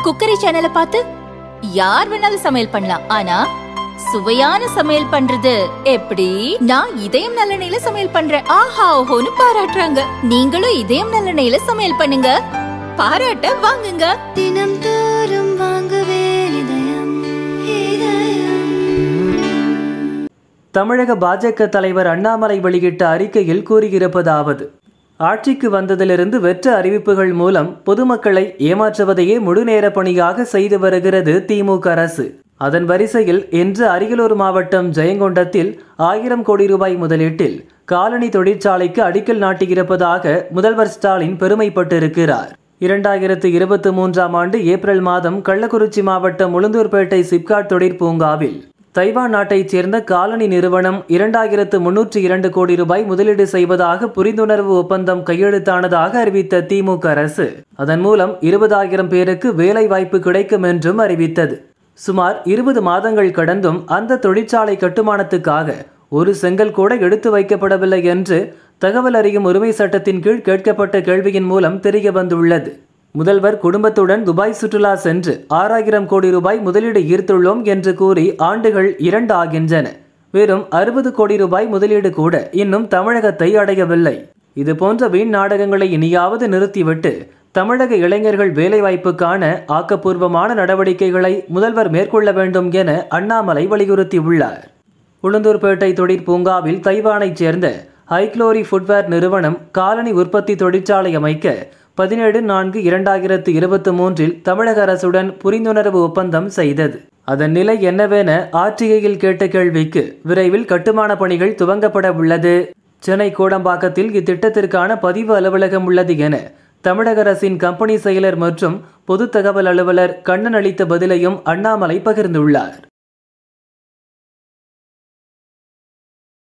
Cookery சேனலை பார்த்து யார் வேணாலும் சமையல் பண்ணலாம். ஆனா சுவையான சமையல் பண்றது எப்படி? நான் இதயம் நல்லெண்ணெயில சமையல் பண்றேன். ஆஹா ஓஹோன்னு பாராட்டுறாங்க. நீங்களும் இதயம் நல்லெண்ணெயில சமையல் பண்ணுங்க, பாராட்ட வாங்குங்க. தினம் தோறும் வாங்குவே இதயம் இதயம். தமிழக பாஜக தலைவர் அண்ணாமலை வெளியிட்ட அறிக்கையில் கூறியிருப்பதாவது: ஆட்சிக்கு வந்ததிலிருந்து வெற்ற அறிவிப்புகள் மூலம் பொதுமக்களை ஏமாற்றுவதையே முழுநேர பணியாக செய்து வருகிறது திமுக அரசு. அதன் வரிசையில் இன்று அரியலூர் மாவட்டம் ஜெயங்கொண்டத்தில் 1000 கோடி ரூபாய் முதலீட்டில் காலனி தொழிற்சாலைக்கு அடிக்கல் நாட்டியிருப்பதாக முதல்வர் ஸ்டாலின் பெருமைப்பட்டிருக்கிறார். 2023ஆம் ஆண்டு ஏப்ரல் மாதம் கள்ளக்குறிச்சி மாவட்டம் உளுந்தூர்பேட்டை சிப்காட் தொழிற்பூங்காவில் தைவான் நாட்டைச் சேர்ந்த காலனி நிறுவனம் 2302 கோடி ரூபாய் முதலீடு செய்வதாக புரிந்துணர்வு ஒப்பந்தம் கையெழுத்தானதாக அறிவித்த திமுக அரசு அதன் மூலம் 20,000 பேருக்கு வேலை வாய்ப்பு கிடைக்கும் என்றும் அறிவித்தது. சுமார் 20 மாதங்கள் கடந்தும் அந்த தொழிற்சாலை கட்டுமானத்துக்காக ஒரு செங்கல் கூட எடுத்து வைக்கப்படவில்லை என்று தகவல் அறியும் உரிமை சட்டத்தின் கீழ் கேட்கப்பட்ட கேள்வியின் மூலம் தெரிய வந்துள்ளது. முதல்வர் குடும்பத்துடன் துபாய் சுற்றுலா சென்று 6000 கோடி ரூபாய் முதலீடு ஈர்த்துள்ளோம் என்று கூறி ஆண்டுகள் 2 ஆகின்றன. வெறும் 60 கோடி ரூபாய் முதலீடு கூட இன்னும் தமிழகத்தை அடையவில்லை. இதுபோன்ற வீண் நாடகங்களை இனியாவது நிறுத்திவிட்டு தமிழக இளைஞர்கள் வேலைவாய்ப்புக்கான ஆக்கப்பூர்வமான நடவடிக்கைகளை முதல்வர் மேற்கொள்ள வேண்டும் என அண்ணாமலை வலியுறுத்தியுள்ளார். உளுந்தூர்பேட்டை தொழிற்பூங்காவில் தைவானைச் சேர்ந்த ஹைக்ளோரி ஃபுட்வேர் நிறுவனம் காலனி உற்பத்தி தொழிற்சாலை அமைக்க 17/4/2023 தமிழக அரசுடன் புரிந்துணர்வு ஒப்பந்தம் செய்தது. அதன் நிலை என்னவென ஆர்டிஐயில் கேட்ட கேள்விக்கு விரைவில் கட்டுமான பணிகள் துவங்கப்பட உள்ளது. சென்னை கோடம்பாக்கத்தில் இத்திட்டத்திற்கான பதிவு அலுவலகம் உள்ளது என தமிழக அரசின் கம்பெனி செயலர் மற்றும் பொது தகவல் அலுவலர் கண்ணன் அளித்த பதிலையும் அண்ணாமலை பகிர்ந்துள்ளார்.